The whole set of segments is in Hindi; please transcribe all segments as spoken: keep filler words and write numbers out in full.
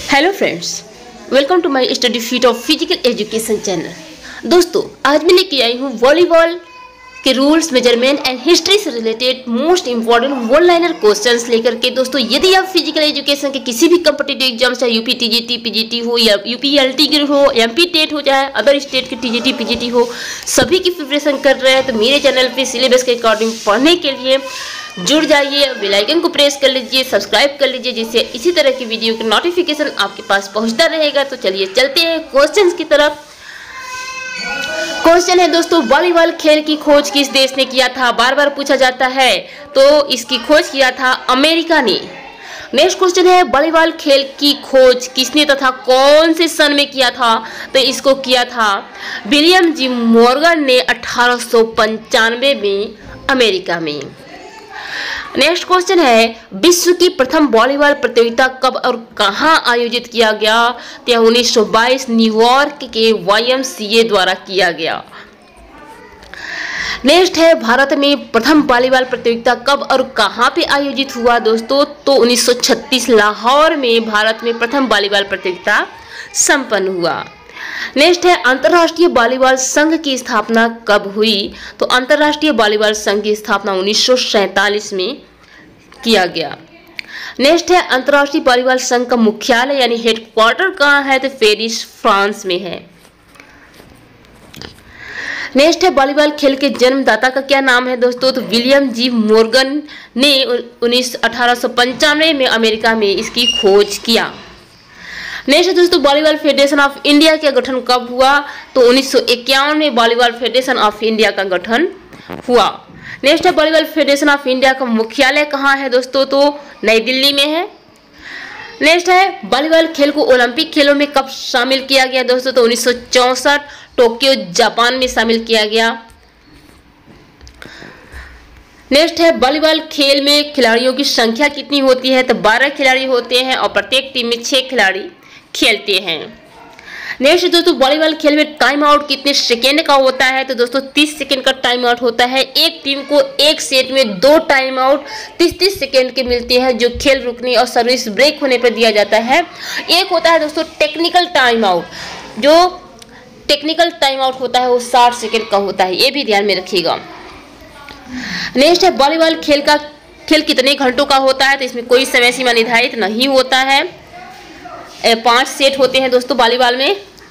Hello friends, welcome to my study feet of physical education channel. दोस्तों, आज मैं लेके आई हूँ वॉलीबॉल के रूल्स, मेजरमेंट एंड हिस्ट्री से related most important one liner questions लेकर के। दोस्तों, यदि आप फिजिकल एजुकेशन के किसी भी कम्पिटिटिव एग्जाम चाहे यूपी टीजीटी पीजीटी हो या यूपी एलटी हो, एमपी टेट हो, चाहे अदर स्टेट के टीजीटी पीजीटी हो, सभी की प्रिपरेशन कर रहे हैं तो मेरे चैनल पे सिलेबस के अकॉर्डिंग पढ़ने के लिए जुड़ जाइए। बेल आइकन को प्रेस कर लीजिए, सब्सक्राइब कर लीजिए, जिससे इसी तरह की वीडियो का नोटिफिकेशन आपके पास पहुंचता रहेगा। तो चलिए चलते हैं क्वेश्चंस की तरफ। क्वेश्चन है दोस्तों, वॉलीबॉल खेल की खोज किस देश ने किया था? बार बार पूछा जाता है, तो इसकी खोज किया था अमेरिका ने। नेक्स्ट क्वेश्चन है, वॉलीबॉल खेल की खोज किसने तथा कौन से सन में किया था? तो इसको किया था विलियम जी मॉर्गन ने अठारह सौ पंचानवे में अमेरिका में। नेक्स्ट क्वेश्चन है, विश्व की प्रथम वॉलीबॉल प्रतियोगिता कब और कहां आयोजित किया गया? तो उन्नीस सौ बाईस न्यूयॉर्क के वाई एम सी ए द्वारा किया गया। नेक्स्ट है, भारत में प्रथम वॉलीबॉल प्रतियोगिता कब और कहां पे आयोजित हुआ? दोस्तों, तो उन्नीस सौ छत्तीस लाहौर में भारत में प्रथम वॉलीबॉल प्रतियोगिता संपन्न हुआ। नेक्स्ट है, अंतर्राष्ट्रीय वॉलीबॉल संघ की स्थापना कब हुई? तो अंतर्राष्ट्रीय वॉलीबॉल संघ की स्थापना उन्नीस सौ सैंतालीस में किया गया। नेक्स्ट है, अंतर्राष्ट्रीय वॉलीबॉल संघ का मुख्यालय यानी हेडक्वार्टर कहाँ है? तो पेरिस, फ्रांस में है। नेक्स्ट है, वॉलीबॉल खेल के जन्मदाता का क्या नाम है? दोस्तों, तो विलियम जी मॉर्गन ने उन्नीस अठारह सौ पंचानवे में अमेरिका में इसकी खोज किया। नेक्स्ट है दोस्तों, वॉलीबॉल फेडरेशन ऑफ इंडिया का गठन कब हुआ? तो उन्नीस सौ इक्यावन में वॉलीबॉल फेडरेशन ऑफ इंडिया का गठन हुआ। नेक्स्ट है, वॉलीबॉल फेडरेशन ऑफ इंडिया का मुख्यालय कहाँ है? दोस्तों, तो नई दिल्ली में है। नेक्स्ट है, वॉलीबॉल खेल को ओलंपिक खेलों में कब शामिल किया गया? दोस्तों, तो उन्नीस सौ चौसठ टोक्यो जापान में शामिल किया गया। नेक्स्ट है, वॉलीबॉल खेल में खिलाड़ियों की संख्या कितनी होती है? तो बारह खिलाड़ी होते हैं और प्रत्येक टीम में छह खिलाड़ी खेलते हैं। नेक्स्ट दोस्तों, वॉलीबॉल खेल में टाइम आउट कितने सेकेंड का होता है? तो दोस्तों, तीस सेकेंड का टाइम आउट होता है। एक टीम को एक सेट में दो टाइम आउट तीस तीस सेकेंड के मिलते हैं, जो खेल रुकने और सर्विस ब्रेक होने पर दिया जाता है। एक होता है दोस्तों टेक्निकल टाइम आउट, जो टेक्निकल टाइम आउट होता है वो साठ सेकेंड का होता है, ये भी ध्यान में रखिएगा। नेक्स्ट है, वॉलीबॉल खेल का खेल कितने घंटों का होता है? तो इसमें कोई समय सीमा निर्धारित नहीं होता है। पांच सेट होते हैं दोस्तों वॉलीबॉल में।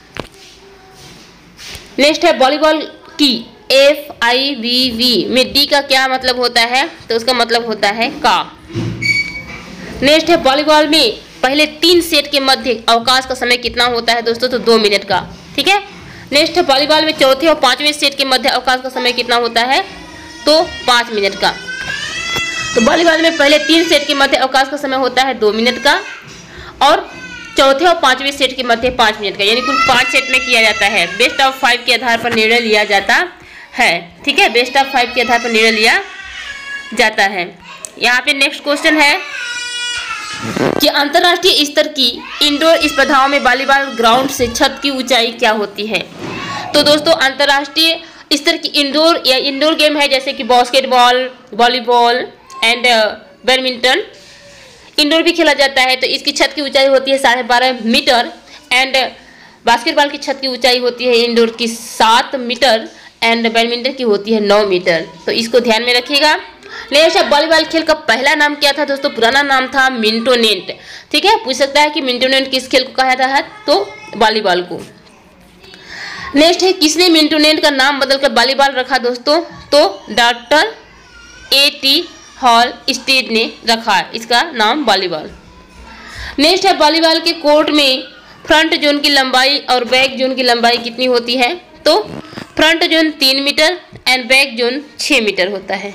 नेक्स्ट है, वॉलीबॉल की एफ आई वी वी में डी का क्या मतलब होता है? तो उसका मतलब होता है का। नेक्स्ट है, वॉलीबॉल में पहले तीन सेट के मध्य अवकाश का समय कितना होता है? दोस्तों, तो दो मिनट का। ठीक है। नेक्स्ट है, वॉलीबॉल में चौथे और पांचवें सेट के मध्य अवकाश का समय कितना होता है? तो पाँच मिनट का। तो वॉलीबॉल में पहले तीन सेट के मध्य अवकाश का समय होता है दो मिनट का और चौथे और पांचवें सेट के मध्य पाँच मिनट का, यानी कुल पांच सेट में किया जाता है। बेस्ट ऑफ फाइव के आधार पर निर्णय लिया जाता है। ठीक है, बेस्ट ऑफ फाइव के आधार पर निर्णय लिया जाता है। यहाँ पे नेक्स्ट क्वेश्चन है कि अंतर्राष्ट्रीय स्तर की इंडोर स्पर्धाओं में वॉलीबॉल ग्राउंड से छत की ऊंचाई क्या होती है? तो दोस्तों, अंतर्राष्ट्रीय स्तर की इंडोर या इंडोर गेम है जैसे कि basketball, volleyball and badminton, indoor भी खेला जाता है। तो इसकी छत की ऊंचाई होती है साढ़े बारह मीटर एंड बास्केटबॉल की छत की ऊंचाई होती है इंडोर की सात मीटर एंड बैडमिंटन की होती है नौ मीटर। तो इसको ध्यान में रखिएगा। नेक्स्ट है, वॉलीबॉल खेल का पहला नाम क्या था? दोस्तों, पुराना नाम था मिंटोनेंट। ठीक है, पूछ सकता है कि मिंटोनेंट किस खेल को कहा जाता है? तो वॉलीबॉल को। नेक्स्ट है, किसने मिंटोनेंट का नाम बदलकर वॉलीबॉल रखा? दोस्तों, तो doctor A T Halstead ने रखा इसका नाम वॉलीबॉल। नेक्स्ट है, वॉलीबॉल के कोर्ट में फ्रंट जोन की लंबाई और बैक जोन की लंबाई कितनी होती है? तो फ्रंट जोन तीन मीटर एंड बैक जोन छः मीटर होता है।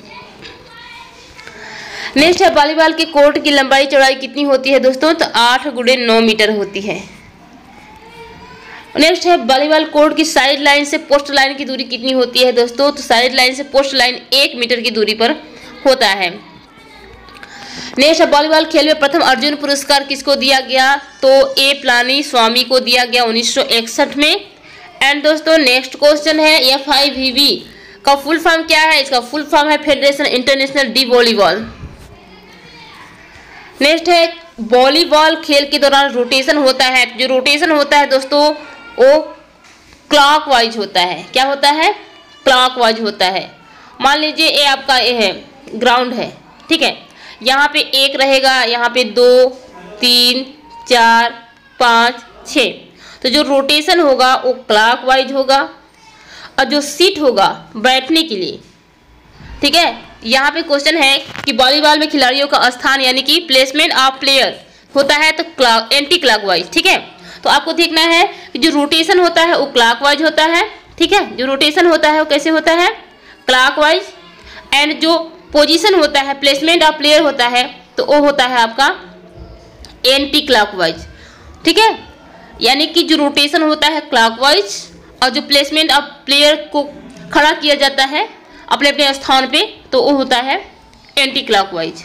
नेक्स्ट है, वॉलीबॉल के कोर्ट की लंबाई चौड़ाई कितनी होती है? दोस्तों, तो आठ गुणे नौ मीटर होती है। नेक्स्ट है, वॉलीबॉल कोर्ट की साइड लाइन से पोस्ट लाइन की दूरी कितनी होती है? दोस्तों, तो साइड लाइन से पोस्ट लाइन एक मीटर की दूरी पर होता है। नेक्स्ट है, वॉलीबॉल खेल में प्रथम अर्जुन पुरस्कार किसको दिया गया? तो ए प्लानी स्वामी को दिया गया उन्नीस सौ इकसठ में। एंड दोस्तों, नेक्स्ट क्वेश्चन है, एफ आई वी वी का फुल फॉर्म क्या है? इसका फुल फॉर्म है federation international de volleyball. Next है, वॉलीबॉल खेल के दौरान रोटेशन होता है, जो रोटेशन होता है दोस्तों वो क्लॉकवाइज होता है। क्या होता है? क्लॉकवाइज होता है। मान लीजिए ये आपका ये है ग्राउंड है, ठीक है, यहाँ पे एक रहेगा, यहाँ पे दो, तीन, चार, पाँच, छः, तो जो रोटेशन होगा वो क्लॉकवाइज होगा। और जो सीट होगा बैठने के लिए, ठीक है, यहाँ पे क्वेश्चन है कि वॉलीबॉल में खिलाड़ियों का स्थान यानी कि प्लेसमेंट ऑफ प्लेयर होता है तो क्लॉक एंटी क्लॉकवाइज, ठीक है। तो आपको देखना है कि जो रोटेशन होता है वो क्लॉकवाइज होता है, ठीक है, जो रोटेशन होता है वो कैसे होता है? क्लॉकवाइज। एंड जो पोजीशन होता है, प्लेसमेंट ऑफ प्लेयर होता है, तो वो होता है आपका एंटी क्लॉकवाइज, ठीक है। यानी कि जो रोटेशन होता है क्लॉकवाइज और जो प्लेसमेंट ऑफ प्लेयर को खड़ा किया जाता है अपने अपने स्थान पे, तो वो होता है एंटी क्लॉकवाइज।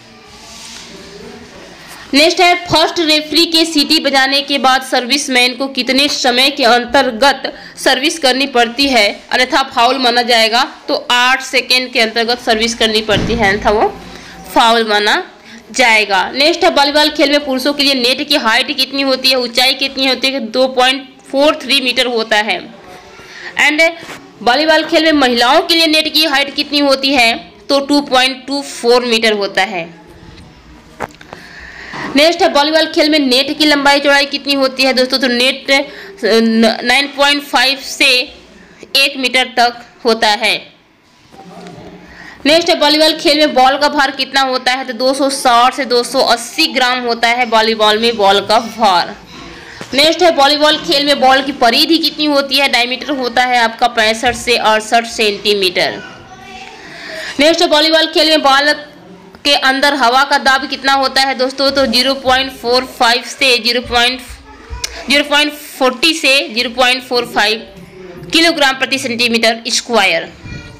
नेक्स्ट है, फर्स्ट रेफरी के सीटी बजाने के बाद सर्विसमैन को कितने समय के अंतर्गत सर्विस करनी पड़ती है अन्यथा फाउल माना जाएगा? तो आठ सेकेंड के अंतर्गत सर्विस करनी पड़ती है, अन्यथा वो फाउल माना जाएगा। नेक्स्ट है, वॉलीबॉल खेल में पुरुषों के लिए नेट की हाइट कितनी होती है, ऊंचाई कितनी होती है? दो पॉइंट फोर थ्री मीटर होता है। एंड वॉलीबॉल खेल में महिलाओं के लिए नेट की हाइट कितनी होती है? तो two point two four metre होता है। नेक्स्ट है, वॉलीबॉल खेल में नेट की लंबाई चौड़ाई कितनी होती है दोस्तों? तो नेट नाइन पॉइंट फाइव से एक मीटर तक होता है। नेक्स्ट है, वॉलीबॉल खेल में बॉल का भार कितना होता है? तो दो सौ साठ से दो सौ अस्सी ग्राम होता है वॉलीबॉल में बॉल का भार। नेक्स्ट है, वॉलीबॉल खेल में बॉल की परिधि कितनी होती है? डायमीटर होता है आपका पैंसठ से अड़सठ सेंटीमीटर। नेक्स्ट है, वॉलीबॉल खेल में बॉल के अंदर हवा का दाब कितना होता है दोस्तों? तो ज़ीरो पॉइंट फोर फाइव से zero point zero point forty से zero point four five kilogram प्रति सेंटीमीटर स्क्वायर।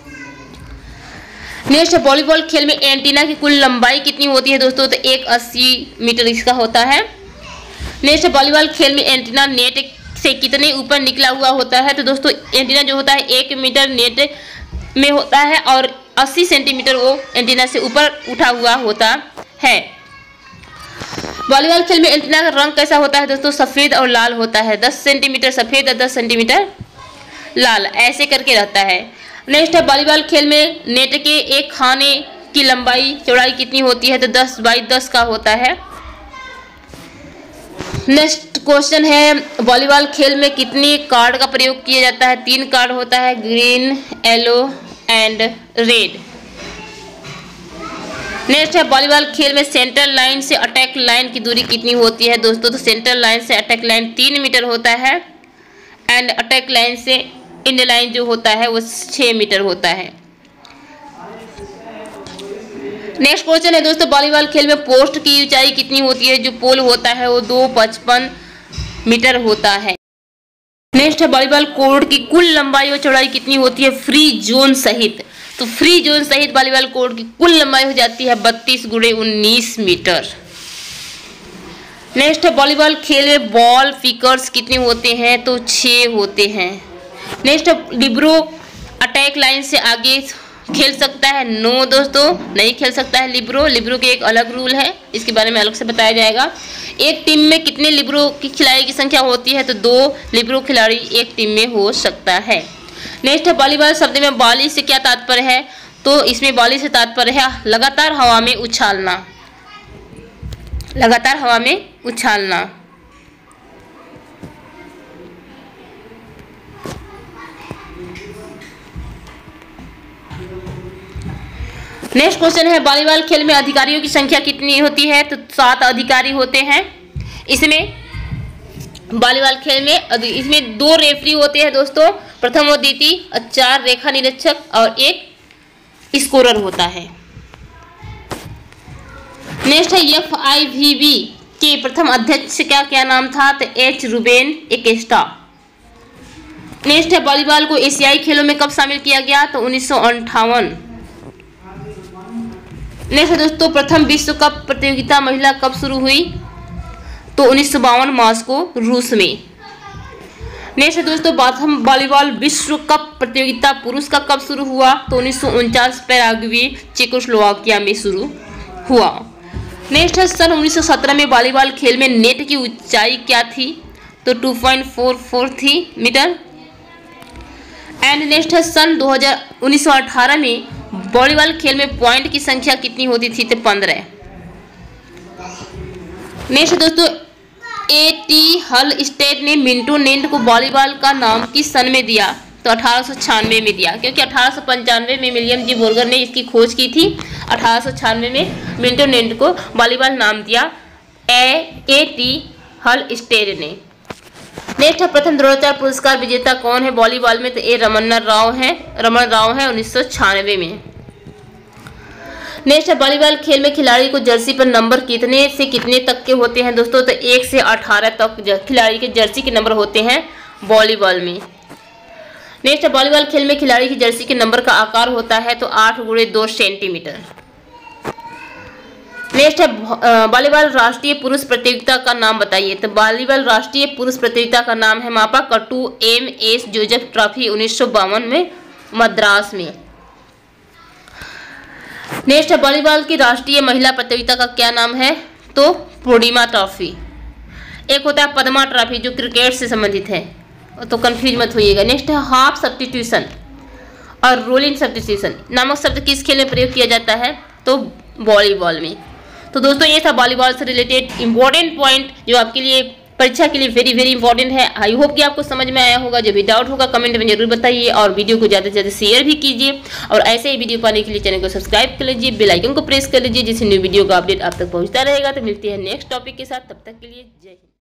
नेक्स्ट है, वॉलीबॉल खेल में एंटीना की कुल लंबाई कितनी होती है दोस्तों? तो एक अस्सी मीटर इसका होता है। नेक्स्ट है, वॉलीबॉल खेल में एंटीना नेट से कितने ऊपर निकला हुआ होता है? तो दोस्तों एंटीना जो होता है एक मीटर नेट में होता है और अस्सी सेंटीमीटर वो एंटीना से ऊपर उठा हुआ होता है। वॉलीबॉल खेल में एंटीना का रंग कैसा होता है दोस्तों? सफ़ेद और लाल होता है। दस सेंटीमीटर सफ़ेद और दस सेंटीमीटर लाल, ऐसे करके रहता है। नेक्स्ट है, वॉलीबॉल खेल में नेट के एक खाने की लंबाई चौड़ाई कितनी होती है? तो दस बाई दस का होता है। नेक्स्ट क्वेश्चन है, वॉलीबॉल खेल में कितने कार्ड का प्रयोग किया जाता है? तीन कार्ड होता है, green, yellow and red. Next है, वॉलीबॉल खेल में सेंटर लाइन से अटैक लाइन की दूरी कितनी होती है दोस्तों? तो सेंटर लाइन से अटैक लाइन तीन मीटर होता है एंड अटैक लाइन से इंड लाइन जो होता है वो छः मीटर होता है। नेक्स्ट क्वेश्चन है दोस्तों, वॉलीबॉल खेल में पोस्ट की ऊंचाई कितनी होती है? जो पोल होता है वो दो पचपन मीटर होता है। नेक्स्ट है, वॉलीबॉल कोर्ट की कुल लंबाई और चौड़ाई कितनी होती है फ्री जोन सहित? तो फ्री जोन सहित वॉलीबॉल कोर्ट की कुल लंबाई हो जाती है बत्तीस गुणे उन्नीस मीटर। नेक्स्ट है, वॉलीबॉल खेल में बॉल फिकर्स कितने होते हैं? तो छः होते हैं। नेक्स्ट है, लिब्रो अटैक लाइन से आगे खेल सकता है? नो दोस्तों, नहीं खेल सकता है लिब्रो। लिब्रो के एक अलग रूल है, इसके बारे में अलग से बताया जाएगा। एक टीम में कितने लिब्रो की खिलाड़ी की संख्या होती है? तो दो लिब्रो खिलाड़ी एक टीम में हो सकता है। नेक्स्ट है, वॉलीबॉल शब्द में बॉली से क्या तात्पर्य है? तो इसमें बॉली से तात्पर्य है लगातार हवा में उछालना, लगातार हवा में उछालना। नेक्स्ट क्वेश्चन है, वॉलीबॉल खेल में अधिकारियों की संख्या कितनी होती है? तो सात अधिकारी होते हैं। इसमें वॉलीबॉल खेल में इसमें दो रेफरी होते हैं दोस्तों, प्रथम और द्वितीय, चार रेखा निरीक्षक और एक स्कोरर होता है। नेक्स्ट है, एफ आई वी बी के प्रथम अध्यक्ष का क्या नाम था? तो एच रूबेन एक्स्ट्रा। नेक्स्ट है, वॉलीबॉल को एशियाई खेलों में कब शामिल किया गया? तो उन्नीस सौ अंठावन। नेक्स्ट है दोस्तों, प्रथम विश्व कप प्रतियोगिता महिला कब शुरू हुई? तो उन्नीस सौ बावन मॉस्को रूस में। नेक्स्ट है दोस्तों, प्रथम वॉलीबॉल विश्व कप प्रतियोगिता पुरुष का कब शुरू हुआ? तो उन्नीस सौ उनचास पैराग्वे चेकोस्लोवाकिया में शुरू हुआ। नेक्स्ट है सन उन्नीस सौ सत्रह में वॉलीबॉल खेल में नेट की ऊंचाई क्या थी? तो टू पॉइंट फोर फोर थी मीटर। एंड नेक्स्ट है सन दो हज़ार उन्नीस सौ अठारह में वॉलीबॉल खेल में पॉइंट की संख्या कितनी होती थी? तो पंद्रह। नेक्स्ट दोस्तों, ए टी हल स्टेट ने मिंटो नेट को वॉलीबॉल का नाम किस सन में दिया? तो अठारह सौ छियानवे में दिया, क्योंकि अठारह सौ पंचानवे में विलियम जी बोर्गर ने इसकी खोज की थी। अठारह सौ छियानवे में मिंटो नेट को वॉलीबॉल नाम दिया A A T Halstead ने। नेक्स्ट है प्रथम द्रोणाचार्य पुरस्कार विजेता कौन है वॉलीबॉल में? तो ए रमन्ना राव है रमन राव है उन्नीस सौ छियानवे में। नेक्स्ट है वॉलीबॉल खेल में खिलाड़ी को जर्सी पर नंबर कितने से कितने तक के होते हैं दोस्तों? तो एक से अठारह तक खिलाड़ी के जर्सी के नंबर होते हैं वॉलीबॉल में। नेक्स्ट है वॉलीबॉल खेल में खिलाड़ी की जर्सी के नंबर का आकार होता है तो आठ गुणे दो सेंटीमीटर। नेक्स्ट है वॉलीबॉल राष्ट्रीय पुरुष प्रतियोगिता का नाम बताइए? तो वॉलीबॉल राष्ट्रीय पुरुष प्रतियोगिता का नाम है मापा कटू एम एस जोसेफ ट्रॉफी उन्नीस सौ बावन में मद्रास में। नेक्स्ट है वॉलीबॉल की राष्ट्रीय महिला प्रतियोगिता का क्या नाम है? तो पूर्णिमा ट्रॉफी। एक होता है पद्मा ट्रॉफी जो क्रिकेट से संबंधित है, तो कंफ्यूज मत होइएगा। नेक्स्ट है हाफ सब्स्टिट्यूशन और रोलिंग सब्स्टिट्यूशन नामक शब्द किस खेल में प्रयोग किया जाता है? तो वॉलीबॉल में। तो दोस्तों ये था वॉलीबॉल से रिलेटेड इंपॉर्टेंट पॉइंट जो आपके लिए परीक्षा के लिए वेरी वेरी इंपॉर्टेंट है। आई होप कि आपको समझ में आया होगा। जो भी डाउट होगा कमेंट में जरूर बताइए और वीडियो को ज़्यादा से ज़्यादा शेयर भी कीजिए और ऐसे ही वीडियो पाने के लिए चैनल को सब्सक्राइब कर लीजिए, बेल आइकन को प्रेस कर लीजिए जिससे न्यू वीडियो का अपडेट आप तक पहुँचता रहेगा। तो मिलती है नेक्स्ट टॉपिक के साथ, तब तक के लिए जय हिंद।